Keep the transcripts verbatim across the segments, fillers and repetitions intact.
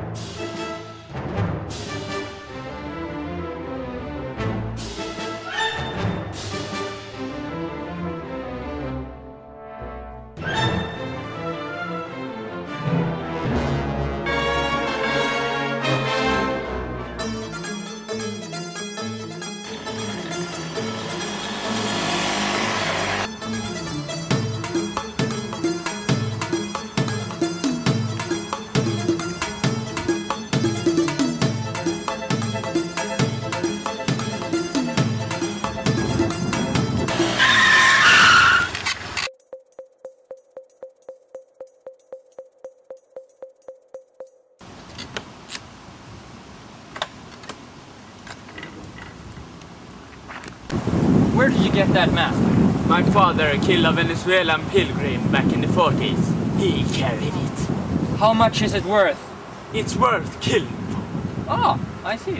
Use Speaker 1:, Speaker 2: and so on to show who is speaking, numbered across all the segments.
Speaker 1: Where did you get that map?
Speaker 2: My father killed a Venezuelan pilgrim back in the forties. He carried it.
Speaker 1: How much is it worth?
Speaker 2: It's worth killing for.
Speaker 1: Oh, I see.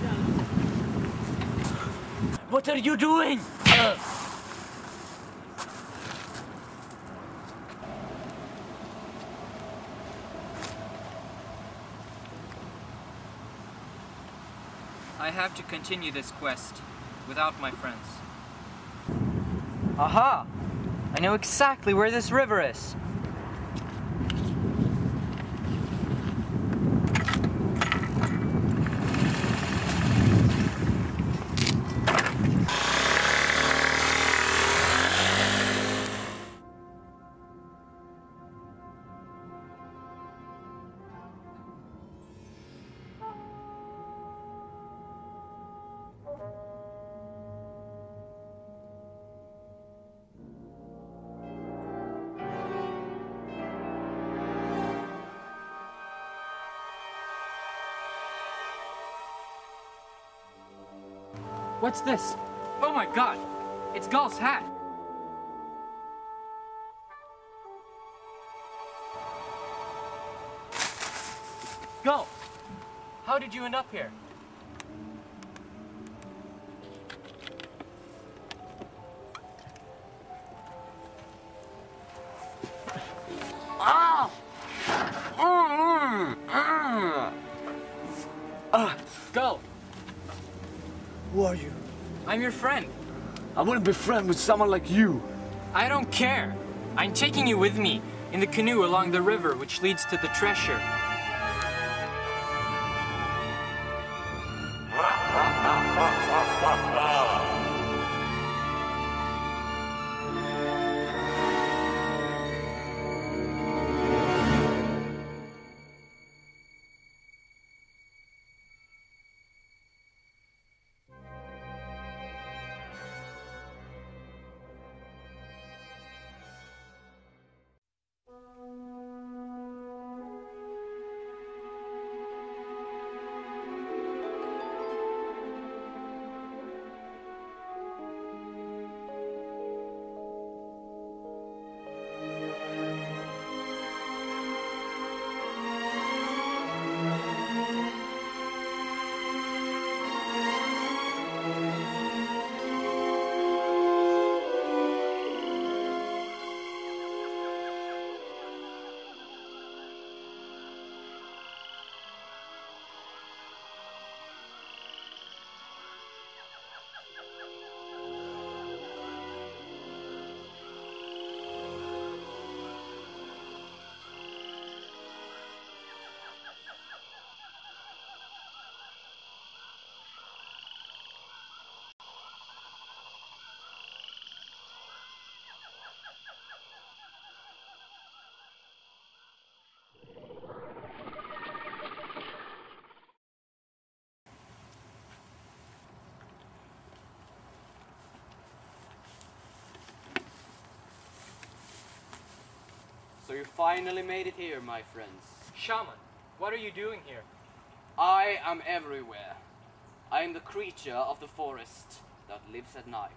Speaker 2: What are you doing? Uh.
Speaker 1: I have to continue this quest without my friends.
Speaker 3: Aha! I know exactly where this river is.
Speaker 1: What's this? Oh my god! It's Gull's hat! Gull! How did you end up here?
Speaker 2: Ah! Mm, mm.
Speaker 1: Uh, Gull!
Speaker 2: Who are you?
Speaker 1: I'm your friend.
Speaker 2: I wouldn't be friends with someone like you.
Speaker 1: I don't care. I'm taking you with me in the canoe along the river which leads to the treasure.
Speaker 4: So you finally made it here, my friends.
Speaker 1: Shaman, what are you doing here?
Speaker 4: I am everywhere. I am the creature of the forest that lives at night.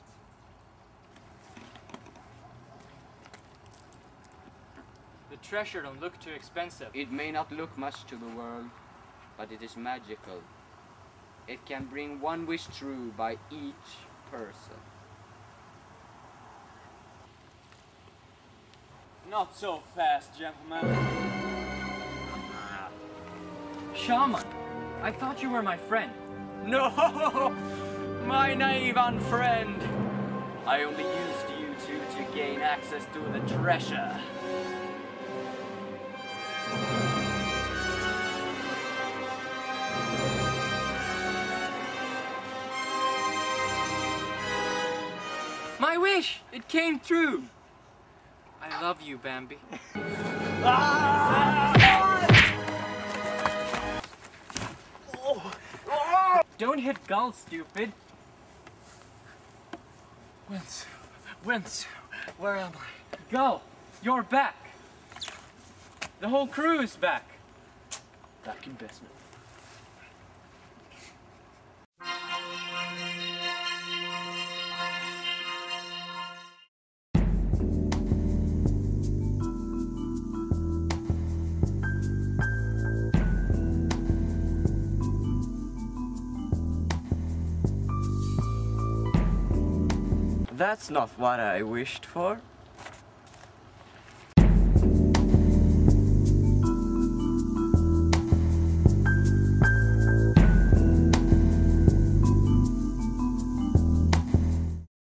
Speaker 1: The treasure don't look too expensive.
Speaker 4: It may not look much to the world, but it is magical. It can bring one wish true by each person.
Speaker 2: Not so fast, gentlemen.
Speaker 1: shaman. I thought you were my friend.
Speaker 4: No, my naive unfriend. I only used you two to gain access to the treasure.
Speaker 1: My wish! It came true! I love you, Bambi. Don't hit Gull, stupid.
Speaker 5: Whence? Whence? Where am I?
Speaker 1: Gull, you're back. The whole crew is back.
Speaker 5: Back in business.
Speaker 6: That's not what I wished for.